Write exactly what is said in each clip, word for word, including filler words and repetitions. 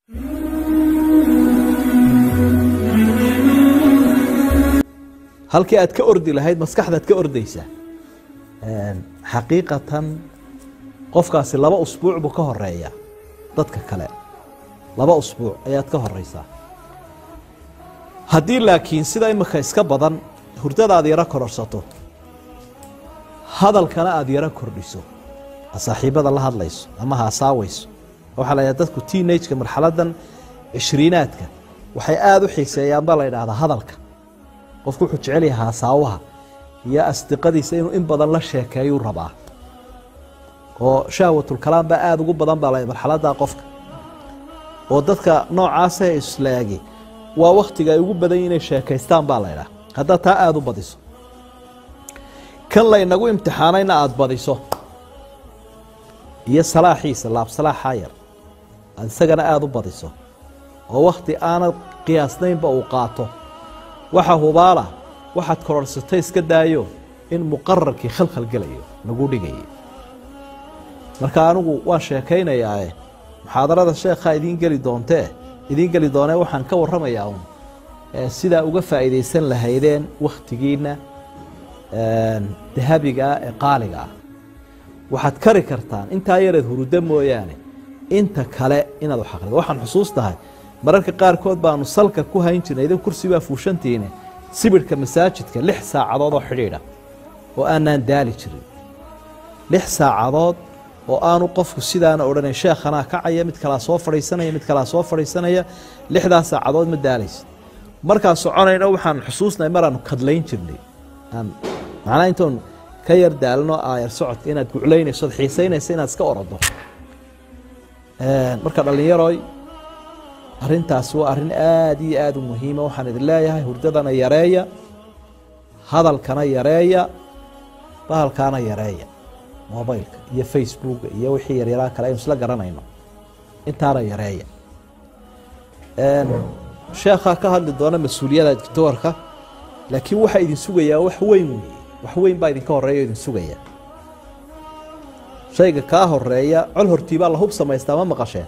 halkii aad ka ordi lahayd maskaxdaad ka ordaysaa xaqiiqatan qofkaasi laba usbuuc buu ka horeeya dadka kale laba usbuuc ayaad ka horeysaa haddii laakiin sida imika iska badan hurdada aad yaro kororsato hadalkana aad yaro kordhiso saaxiibada la hadlayso ama haasaawayso waxaa la yidhahdaa dadku teenage-ka marxaladan cishriinaadka waxay aada u xiiseeyaan baa la yidhaahdaa hadalka qofku wuxuu jecel yahay haasaawaha iyo asdiqadiisa inuu in badan la sheekeeyuu rabaa oo shahwatulkalaam baa aada ugu badan baa la marxaladdaa qofka oo dadka noocaasa islaagi waa waktiga ay ugu badan inay sheekaystaan baa la ydhaha haddaad taa aada u badiso kan laynagu imtixaanayna aada badiso iyo salaaxiisa laabsalaaxaa yar aad isagana aada u badiso oo wakti aanad qiyaasnaynba uu qaato waxa hubaala waxaad kororsatay iska daayo in muqararkii khalkhal gelayo lagu dhigayay marka anigu waan sheekaynayaae muxaadarada sheekhaa idiin geli doontee idiin geli doonee waxaan ka warramayaa un sidaa uga faa'iidaysan lahaydeen wakhtigiinna dahabiga ah ee qaaliga ah waxaad kari kartaan intaa yareed hurudo mooyaane inta kale inaad wax aqrido waxaan xusuus tahay mararka qaarkood baanu salka ku hayn jirnay idin kursi baa fuushantiine sibirhka masaajidka lix saacadood oo xidhiidha oo aanaan daali jirin lix saacadood oo aanu qofku sidaana odhanay sheekhanaa kacaya mid kalaa soo fadhiisanaya mid kalaa soo fadhiisanaya lixdaas saacadood ma daalaysa markaan soconayno waxaan xusuusnahay maraanu kadlayn jirnay macnaa intoon ka yar daalno aayar socodka inaad guclaynayso ad xiisaynaysa inaad iska orodo marka dhallinyaroy arrintaasi waa arrin aada iyo aada u muhiima waxaan idin leeyahay hurdadana yareeya hadalkana yareeya bahalkaana yareeya mobilka iyo facebooka iyo wixii yaryaraa kale aynu isla garanayno intaana yareeya sheekhaa ka hadli doona mas-uuliyada dictoorka laakiin waxaa idin sugayaa wax weyn wey wax weyn baa idinka horeeya o idin sugaya shayga kaa horeeya col hortii baa la hub samaystaa ma maqasheen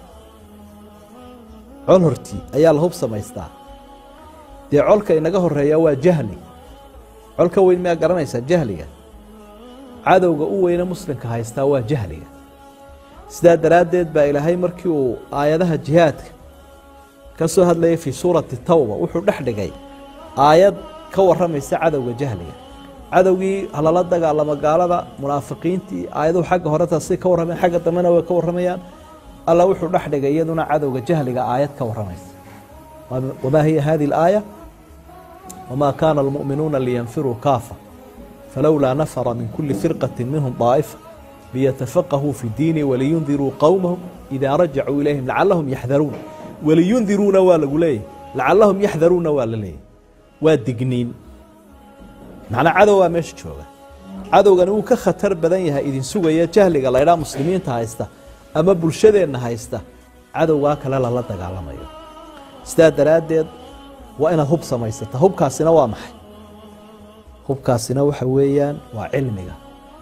col hortii ayaa la hub samaystaa dee colka inaga horeeya waa jahli colka weyn miyaa garanaysaa jahliga cadowga u weyne muslimka haystaa waa jahliga sidaa daraaddeed baa ilaahay markii uu aayadaha jihaadka ka soo hadlayay fii suurati tawba wuxuu dhex dhigay aayad ka warramaysa cadowga jahliga cadowgii halala dagaalamo gaalada munaafiqiintii aayaduhu xagga hore taasay ka warramayaan xagga dambena way ka warramayaan alla wuxuu dhex dhigay iyaduna cadowga jahliga aayad ka warramaysa wamaa hiya hadihi alaaya wamaa kaana almu'minuuna liyanfiruu kaafa falowlaa nafara min kuli firqati minhum daa'ifa liyatafaqahuu fi diini waliyundiruu qowmahum idaa rajacuu ilayhim lacalahum yaxdaruun waliyundiruuna waa lagu leeyahy lacalahum yaxdaruuna waa la leeyahy waa digniin macnaa cadow baa meesha jooga cadowgani wuu ka khatar badan yahay idin sugaya jahliga laydhaa muslimiinta haysta ama bulshadeenna haysta cadowgaa kale lala dagaalamayo sidaa daraaddeed waa inaad hub samaysata hubkaasina waa maxay hubkaasina waxa weeyaan waa cilmiga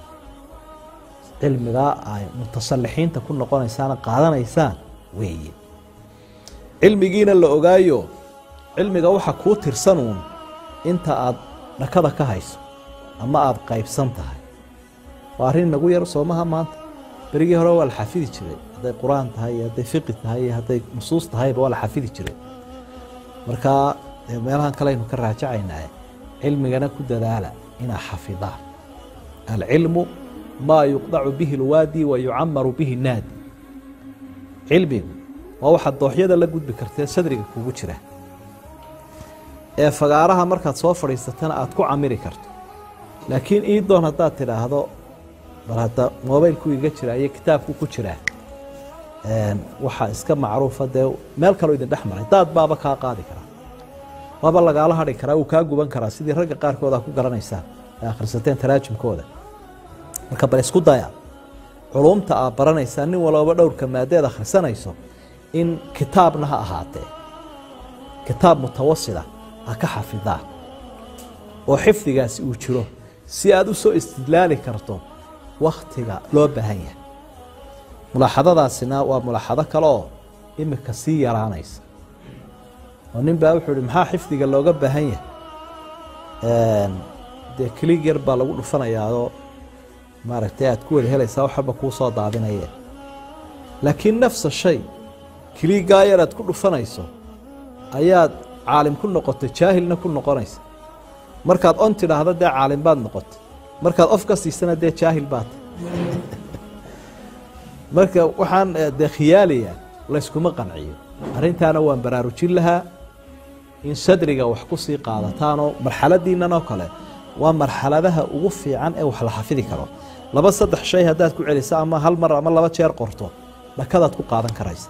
cilmigaa ay mutasalixiinta ku noqonaysaana qaadanaysaan weeye cilmigiina la ogaayo cilmiga waxa kuu tirsanuun inta aad dhakada ka hayso ama aada qaybsan tahay waa arrin inagu yar soomaha maanta berigii hore waa la xafidi jiray hadday qur-aan tahay iyo hadday fiqi tahay iyo hadday nusuus tahayba waa la xafidi jiray markaa meelahan kale aynu ka raajacaynaa cilmigana ku dadaala inaa xafidaan alcilmu maa yuqdacu bihi lwaadi wa yucamaru bihi naadi cilmigu waa waxaad dooxyada la gudbi kartee sadriga kugu jira ee fagaaraha markaad soo fadhiisatana aad ku camiri karto laakiin ii doon haddaad tidhaahdo bal hadda mobilku iga jiraa iyo kitaabku ku jiraa waxaa iska macruufa dee meel kaloo idin dhex maray daad baaba kaa qaadi karaa waaba lagaala hadhi karaa wuu kaa guban karaa sidii ragga qaarkood aa ku garanaysaan ee akhrisateen taraajimkooda marka bal isku daya culumta aad baranaysaa nin walooba dhowrka maadeed akhrisanayso in kitaabna ha ahaatee kitaab mutawasida ha ka xafidaa oo xifdigaasi uu jiro si aad u soo istidlaali karto wakhtiga loo baahan yahay mulaaxadadaasina waa mulaaxado kale oo imika sii yaraanaysa oo nin baa wuxuu yihi maxaa xifdiga looga baahan yahay dee kelig yar baa lagu dhufanayaao maaragtay aad ku wada helaysaa wax walba kuu soo daadinaya laakiin nafsa shay keligaa yar aad ku dhufanayso ayaad caalim ku noqotay jaahilna ku noqonaysa markaad on tidhaahdo dee caalim baad noqotay markaad of ka siisana dee jaahil baad marka waxaan dee khiyaaliya layskuma qanciyo arrintaana waan baraarujin lahaa in sadriga wax ku sii qaadataanoo marxaladiinnan oo kale waa marxaladaha ugu fiican ee wax la xafidi karo laba saddex shay haddaad ku celiso ama hal mar ama laba jeer qorto dhakadaad ku qaadan karaysa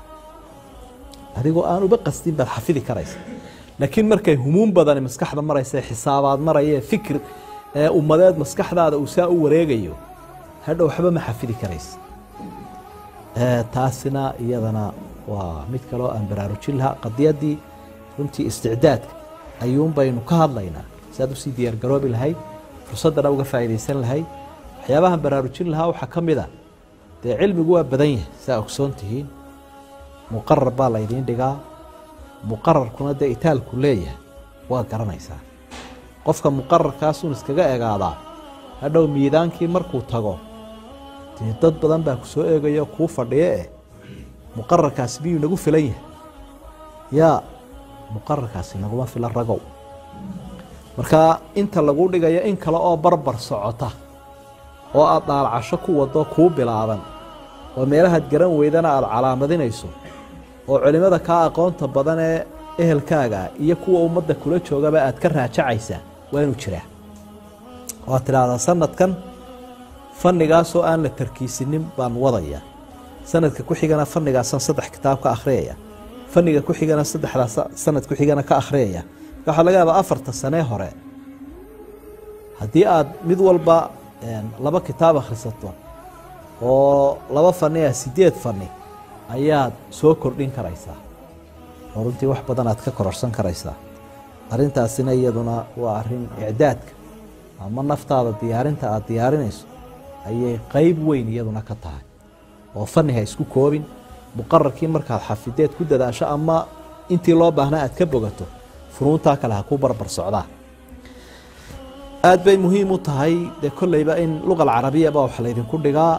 adigoo aan uba qastin baad xafidi karaysa laakiin markay humuum badani maskaxda maraysa xisaabaad maraya fikir ee ummadeed maskaxdaada uu saa u wareegayo hadhow waxba ma xafidi karaysa taasina iyadana waa mid kaloo aan baraarujin lahaa qadiyadii runtii isticdaadka ayuun baynu ka hadlaynaa si aad usii diyaargaroobi lahayd fursaddana uga faa'iidaysan lahayd waxyaabahan baraarujin lahaa waxaa ka mid a dee cilmigu waa badan yahay saa ogsoon tihiin muqarar baa laydiin dhigaa muqararkuna dee itaalku leeyahay waa garanaysaa qofka muqararkaasuun iskaga egaadaa hadhow miidaankii markuu tago dee dad badan baa ku soo eegayo kuu fadhiyo eh muqararkaasi miyuu nagu filan yahay yaa muqararkaasi naguma filan ragow marka inta lagu dhigayo in kale oo barbar socota oo aad dhaalcasho ku wado kuu bilaaban oo meelahaad garan weydana aada calaamadinayso oo culimada kaa aqoonta badan ee ehelkaaga iyo kuwa ummadda kula joogaba aad ka raajacaysaa waa inuu jiraa waad tidhaahdaa sanadkan fannigaasoo aan la tarkiisinin baan wadaya sanadka ku xigana fannigaasaan saddex kitaab ka akhriyaya fanniga ku xigana saddexdaas sanad ku xigana ka akhriyaya waxaa laga yaabaa afarta sanee hore haddii aad mid walba laba kitaab akhrisato oo laba fanni ah sideed fanni ayaad soo kordhin karaysaa oo runtii wax badan aad ka kororsan karaysaa arrintaasina iyaduna waa arrin icdaadka ama naftaada diyaarinta aad diyaarinayso ayay qeyb weyn iyaduna ka tahay oo fanni ha isku koobin muqararkii markaad xafideed ku dadaasho ama intii loo baahnaa aad ka bogato funuuntaa kale ha ku barbar socdaa aad bay muhiim u tahay dee kolleyba in luqa alcarabiya baa wax laydinku dhigaa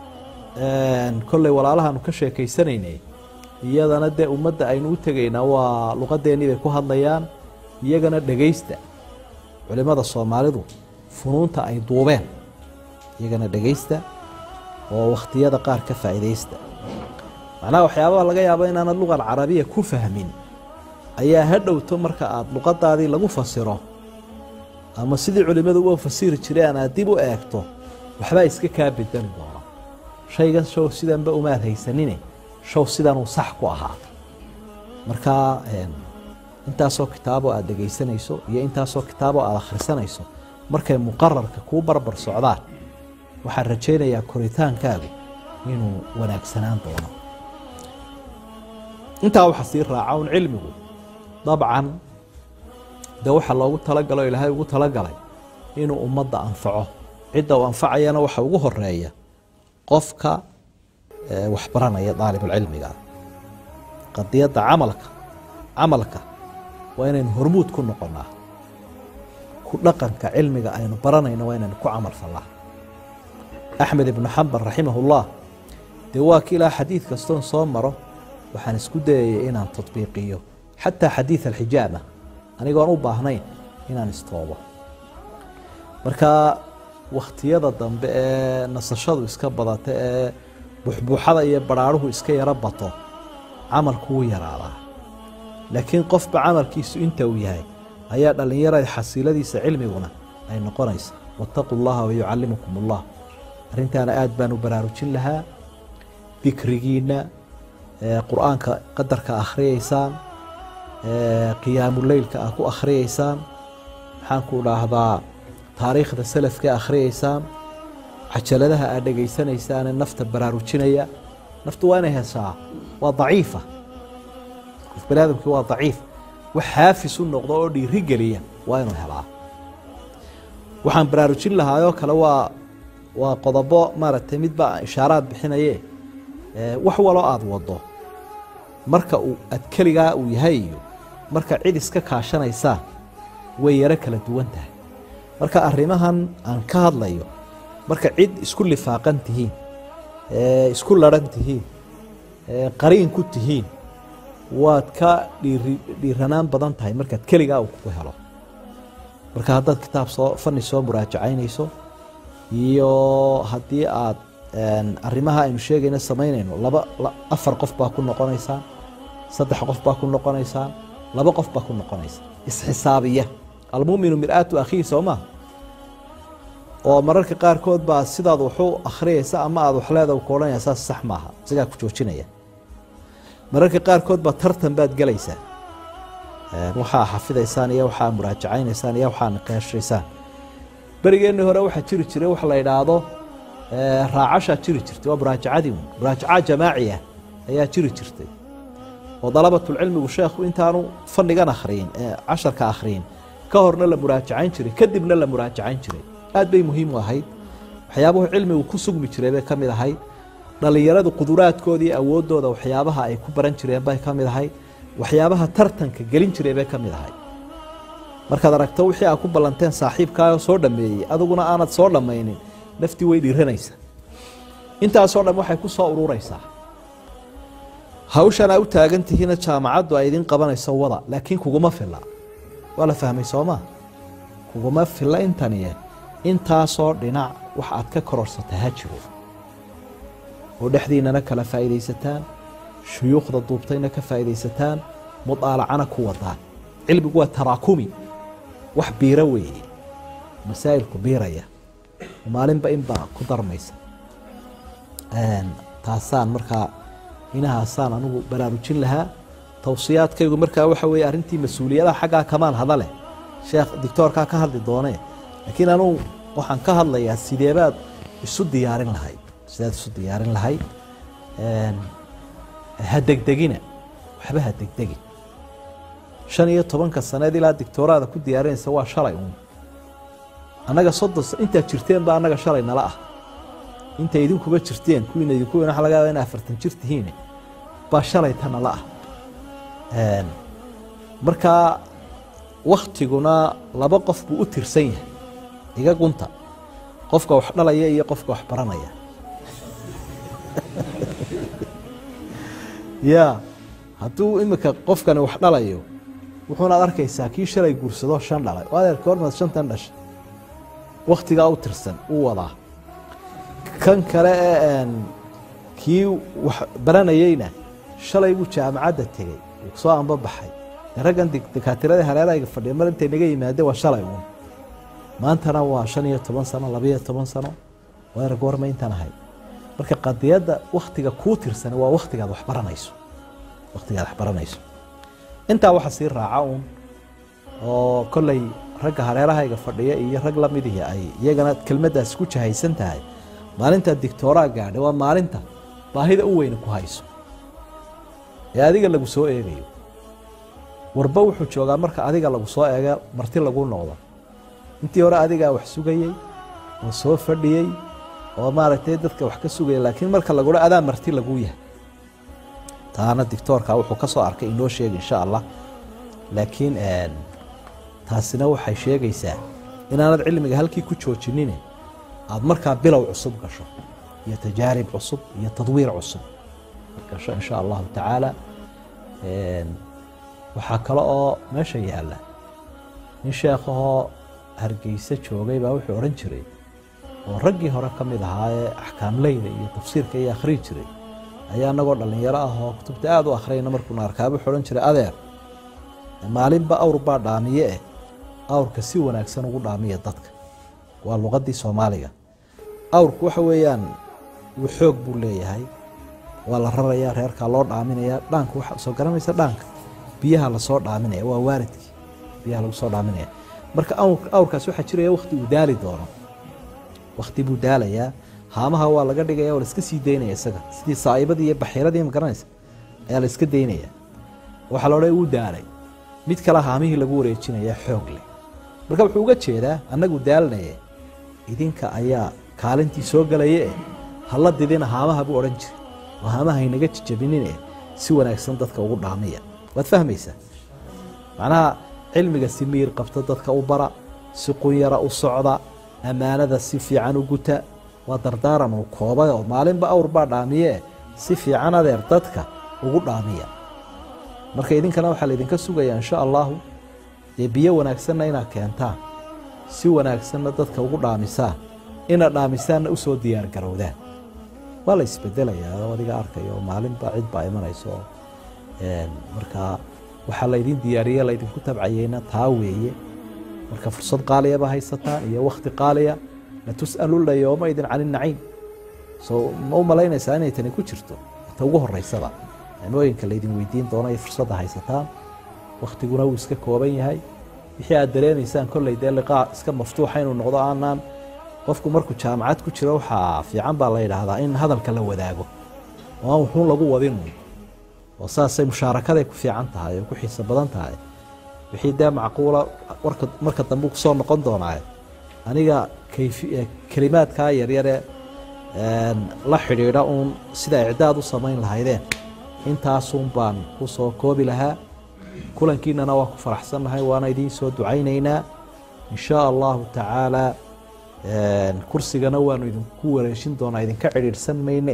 kolley walaalahaanu ka sheekaysanaynay iyadana dee ummadda aynu u tegaynaa waa luqadeennii bay ku hadlayaan iyagana dhegaysta culimada soomaalidu funuunta ay duubeen iyagana dhegaysta oo wakhtiyada qaar ka faa'iidaysta macnaha waxyaabaha laga yaabo inaanad luqa alcarabiya ku fahmin ayaa ha dhowto marka aada luqadaadii lagu fasiro ama sidii culimadu u fasiri jireen aad dib u eegto waxbaa iska kaa bedeli doona shaygan show sidanba umaad haysanine show sidanuu sax ku ahaa marka intaasoo kitaaboo aad dhegaysanayso iyo intaasoo kitaaboo aad akhrisanayso markay muqararka kuu barbar socdaan waxaan rajaynayaa koritaankaagu inuu wanaagsanaan doono intaa waxaa sii raaca un cilmigu dabcan dee waxaa loogu talagalo ilaahay ugu talagalay inuu ummadda anfaco cidda uu anfacayana waxa ugu horeeya qofka waxbaranaya daalibulcilmiga qadiyadda camalka camalka waa inaynu hormuud ku noqonaa ku dhaqanka cilmiga aynu baranayno waa inaynu ku camal fallaa axmed ibnu xambal raximahullah dee waa ki ilaa xadiid kastoon soo maro waxaan isku dayayay inaan tadbiiqiyo xataa xadiid alxijaama anigoon u baahnayn inaan istoobo marka wakhtiyada dambe ee nasashadu iska badata ee buxbuuxada iyo baraaruhu iska yaro bato camalku wuu yaraadaa laakiin qofba camalkiisu inta uu yahay ayaa dhallinyarada xasiiladiisa cilmiguna ay noqonaysa wattaquu llaha wayucallimukum ullah arrintaana aad baan u baraarujin lahaa dikrigiina qur-aanka qadarka akhriyaysaan qiyaamuleylka ah ku akhriyaysaan maxaan ku dhaahdaa taariikhda salafka akhriyaysaan cajaladaha aad dhegaysanaysaane nafta baraarujinaya naftu waa inay heshaa waa daciifa qof bani aadamkii waa daciif wax xaafis u noqdo oo dhiiri geliya waa inuu helaa waxaan baraarujin lahaayoo kale waa waa qodobo maaragtay midba ishaaraad bixinaye wax waloo aada wado marka uu ad keligaa uu yahay iyo marka cid iska kaashanaysaa way yaro kala duwan tahay. marka arrimahan aan ka hadlayo marka cid isku lifaaqan tihiin ee isku laran tihiin ee qariin ku tihiin waad ka dhiiranaan badan tahay markaad keligaa uu ku helo. marka haddaad kitaab soo fanni soo muraajacaynayso iyo haddii aad arrimaha aynu sheegayna samaynayno laba afar qof baa ku noqonaysaan, saddex qof baa ku noqonaysaan, laba qof baa ku noqonaysa isxisaabiya. almuuminu mir'aatu akhiihi soo maaha oo mararka qaarkood baa sidaad wuxuu akhriyaysa ama aad wax leedahay ku odhanaya saas sax maaha, isagaa ku joojinaya. mararka qaarkood baa tartan baad gelaysaa, waxaa xafidaysaan iyo waxaa muraajacaynaysaa iyo waxaa niqaashaysaan. berigeennii hore waxaa jiri jiray wax la yidhaahdo raacashaa jiri jirtay, waa muraajacadii un muraajaca jamaaci ah ayaa jiri jirtay oo dalabatulcilmigu sheekhu intaanu fannigan akhriyin ee casharka akhriyin ka horna la muraajacayn jiray kadibna la muraajacayn jiray. aad bay muhiim u ahayd, waxyaabuhu cilmigu ku sugmi jiray bay ka mid ahayd, dhallinyaradu quduraadkoodii awooddooda waxyaabaha ay ku baran jireen bay ka mid ahayd, waxyaabaha tartanka gelin jiray bay ka mid ahayd. markaad aragto wixii aad ku ballanteen saaxiibkaayoo soo dhammeeyey adiguna aanad soo dhammaynin naftii way dhiiranaysaa. intaasoo dhan waxay ku soo ururaysaa hawshan aa u taagan tihiina jaamacaddu ay idin qabanayso wada, laakiin kuguma filla. waa la fahmay sooma? kuguma filla intaniye intaasoo dhinac wax aad ka kororsata ha jiro oo dhexdiinana kala faa'iidaysataan, shuyuukhda duubtayna ka faa'iidaysataan, mudaalacana ku wadaan. cilmigu waa taraakumi, wax biira weeye, masaa'ilku biiraya maalinba inbaa ku darmaysa. taasaan markaa inahaasaan anugu baraarujin lahaa. tawsiyaadkaygu markaa waxa weeye arrintii mas-uuliyadaha xaggaa kamaan hadale, sheekh doctoorkaa ka hadli doonee, laakiin anugu waxaan ka hadlayaa sideebaad isu diyaarin lahayd sidaad isu diyaarin lahayd. ha degdegina, waxba ha degdegin. shan iyo tobanka saneed ilaa dictooraada ku diyaarinaysa waa shalay uun. annaga soddon intaad jirteen baa annaga shalay nala ah, inta idinkuba jirteen kuwiina idinku weyn waxa laga yaabaa inaa afartan jir tihiin baa shalay ta nala ah. markaa waktiguna laba qof buu u tirsan yahay, iga gunta qofka wax dhalaya iyo qofka wax baranaya. ya hadduu imika qofkani wax dhalayo wuxuunaad arkaysaa kii shalay guursado shan dhalay oo adeer koormaad shantan dhashay waktigaa u tirsan uu wadaa. kan kale ee kii wax baranayeyna shalay buu jaamacadda tegey soo anba baxay. raggan dikaatirada hareerayga fadhiya mar intay naga yimaadeen waa shalay uun, maantana waa shan iyo toban sano labiyo toban sano waa goorma intaan ahay. marka qadiyadda waktiga kuu tirsan waa waktigaad wax baranayso, waktigaad wax baranayso. intaa waxa sii raaca uun oo kolley ragga hareerahayga fadhiya iyo rag la midihii ay iyagana kelmaddaas ku jahaysan tahay. maalinta dictooraa gaadhay waa maalinta baahida u weyna ku hayso ee adiga lagu soo eegayo. warba wuxuu joogaa marka adiga lagu soo eega marti lagu noqdo. intii hore adigaa wax sugayey oo soo fadhiyey oo maaragtay dadka wax ka sugaya, laakiin marka lagula adaa marti lagu yahay. taana dictoorka wuxuu ka soo arkay inoo sheeg insha allah. laakiin taasina waxay sheegaysaa inaanad cilmiga halkii ku joojinin, aad markaa bilow cusub gasho iyo tajaarib cusub iyo tadwiir cusub gasho insha allahu tacaala. waxaa kale oo meesha yaalla nin sheekhahoo hargeysa joogay baa wuxuu odhan jiray oo raggii hore ka mid ahaa ee axkaamleyda iyo tafsiirka iyo akhrii jiray ayaa anagoo dhallinyaro ah oo kutubta aada u akhriyayna markuuna arkaaba wuxuu odhan jiray adeer maalinba awr baa dhaamiye eh awrka si wanaagsan ugu dhaamiya dadka. waa luqaddii soomaaliga. awrku waxa weeyaan wuu xoog buu leeyahay, waa la rarayaa, reerkaa loo dhaaminayaa. dhaanku waxa soo garanaysa dhaanka biyaha lasoo dhaaminaya, waa waaridkii biyaha lagu soo dhaaminaya. marka awrkaas waxaa jiraya wakti uu daali doono, wakti buu daalayaa. haamaha waa laga dhigaya oo la iska sii daynaya isaga sidii saaibadii iyo baxiiradii ma garanaysa ayaa la iska daynaya. waxaa la odhanaya wuu daalay, mid kale haamihii lagu wareejinaya xoog leh. marka wuxuu uga jeedaa annagu daalnaye idinka ayaa kaalintii soo galaya eh hala didina haamaha buu odhan jiray oo haamaha inaga jijabinine si wanaagsan dadka ugu dhaamiya waad fahmaysaa macnaha cilmiga si miir qabta dadka u bara si qunyara u socda amaanada si fiican u guta waa dardaaran uu koobay oo maalinba awr baa dhaamiye si fiican adeer dadka ugu dhaamiya marka idinkana waxaa laydinka sugayaa insha allahu dee biyo wanaagsanna inaad keentaan si wanaagsanna dadka ugu dhaamisaan inaad dhaamisaanna usoo diyaar garowdaan waa la isbedelayaa oo adiga arkayo maalinba cid baa imanayso markaa waxaa laydin diyaariye laydinku tabcayeyna taa weeye marka fursad qaaliyaba haysataan iyo wakti qaaliya latus'aluna yowmaidin can inaciim soo ma u malaynaysaa inay tani ku jirto ta ugu horeysaba nicmooyinka laydin weydiin doono ay fursadda haysataan waktiguna wuu iska kooban yahay wixii aad dareemaysaan kolley dee liqaa iska maftuuxa inuu noqdo aanaan qofku markuu jaamacad ku jiro waxaa fiican baa la yidhaahdaa in hadalka la wadaago oo aan wuxuun lagu wadin oo saasay mushaarakaday ku fiican tahay oo ku xiiso badan tahay wixii dee macquula warka marka dambe ku soo noqon doonaa aniga kayfi kalimaadka yaryare la xidhiidha uun sida icdaad u samayn lahaydeen intaasun baan ku soo koobi lahaa kulankiinana waa ku faraxsannahay waana idiin soo ducaynaynaa in shaa allahu tacaala kursigana waanu idinku wareejin doonaa idinka cidhiidhsan mayne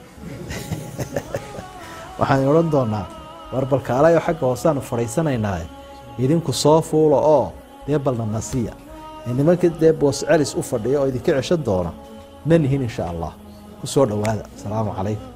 waxaan odhan doonaa warbalkaalayo xagga hoosaanu fadhiisanaynaa idinku soo fuulo oo dee balna nasiya nimanka dee boos celis u fadhiya oo idinka ceshan doona ma nihin insha allah ku soo dhowaada asalaamu calaykum